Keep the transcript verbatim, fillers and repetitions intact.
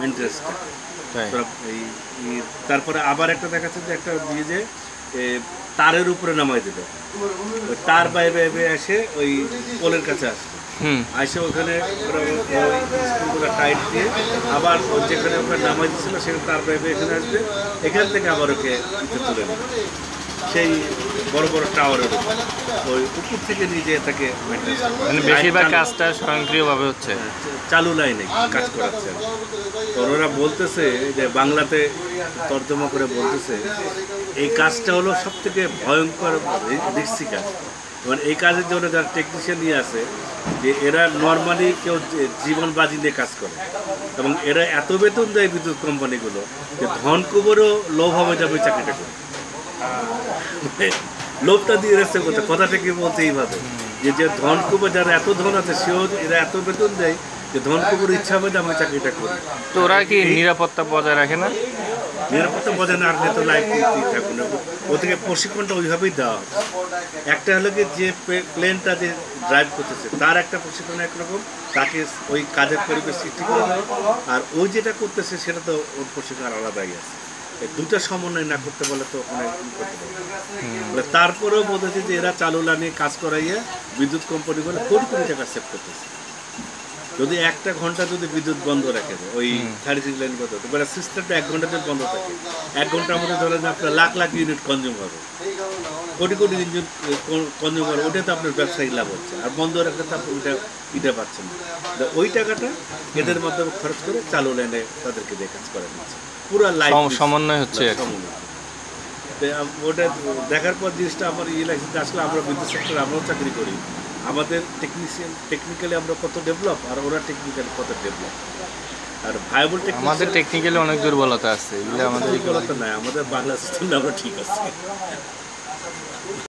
মেনটেন্যান্সটা। তারপরে আবার একটা দেখাচ্ছে যে একটা দিয়ে যে তারের উপরে নামাই দিল, ওই তার বাইরে বাইরে এসে ওই পোলের কাছে আসছে, আসে ওখানে ওরা টাইট দিয়ে আবার যেখানে ওখানে নামাই দিচ্ছিল সেখানে তার বাইরে এখানে আসবে, এখান থেকে আবার ওকে তুলে নেবে সেই বড় বড় টাওয়ারের ওই উপর থেকে নিজে তাকে মানে বেশিরভাগ কাজটা স্বয়ংক্রিয়ভাবে হচ্ছে, চালু লাইনে কাজ করাচ্ছে। ওরা বলতেছে যে বাংলাতে তর্জমা করে বলতেছে এই কাজটা হলো সব থেকে ভয়ঙ্কর রিস্কি কাজ, মানে এই কাজের জন্য যারা টেকনিশিয়ান নিয়ে আসে যে এরা নর্মালি কেউ জীবন বাজি নিয়ে কাজ করে এবং এরা এত বেতন দেয় বিদ্যুৎ কোম্পানিগুলো যে ধন কুবরও লোভ হবে যাবে চাকরিটা করে, লোভটা দিয়ে রেখেছে কোথায়, কথাটা কি বলছে এইভাবে যে যে ধন কুবর যারা এত ধন আছে সেও এরা এত বেতন দেয় যে ধন কুবর ইচ্ছা হবে যে আমি চাকরিটা করি। তো ওরা কি নিরাপত্তা বজায় রাখে না? নিরাপত্তা বজায় না রাখলে তো লাইফ থাকবে না, ও থেকে প্রশিক্ষণটা ওইভাবেই দেওয়া হবে। একটা হলো কি যে প্লেনটা যে ড্রাইভ করতেছে তার একটা প্রশিক্ষণ একরকম, তাকে ওই কাজের পরিবেশ সৃষ্টি করে দেয়, আর ওই যেটা করতেছে সেটা তো ওর প্রশিক্ষণ আলাদাই আছে। দুটা সমন্বয় না করতে বলে তো ওখানে করতে পারবে। তারপরেও বলতেছে যে এরা চালু নিয়ে কাজ করাইয়া বিদ্যুৎ কোম্পানিগুলো কোটি কোটি টাকা সেভ করতেছে। যদি একটা ঘন্টা যদি বিদ্যুৎ বন্ধ রাখে ওই থার্টি সিক্স লাইন বন্ধ, এবার সিস্টেমটা এক ঘন্টা যদি বন্ধ থাকে এক ঘন্টার মধ্যে ধরেন আপনার লাখ লাখ ইউনিট কনজিউম হবে, কোটি কোটি ইউনিট কনজিউম হবে, ওটা তো আপনার ব্যবসায়িক লাভ হচ্ছে, আর বন্ধ রাখলে তো আপনি ওইটা ইটা পাচ্ছেন না। ওই টাকাটা এদের মাধ্যমে খরচ করে চালু লাইনে তাদেরকে দিয়ে কাজ করা দিচ্ছে, পুরো লাইফ সমন্বয় হচ্ছে। ওটা দেখার পর জিনিসটা আমার ইয়ে লাগছে, আসলে আমরা বিদ্যুৎ সেক্টরে আমরাও চাকরি করি, আমাদের টেকনিশিয়ান টেকনিক্যালি আমরা কত ডেভেলপ আর ওরা টেকনিক্যালি কত ডেভেলপ। আর ভায়াবল আমাদের টেকনিক্যালি অনেক দুর্বলতা আছে, এগুলো আমাদের দুর্বলতা নাই, আমাদের বাংলা সিস্টেমে আমরা ঠিক আছে।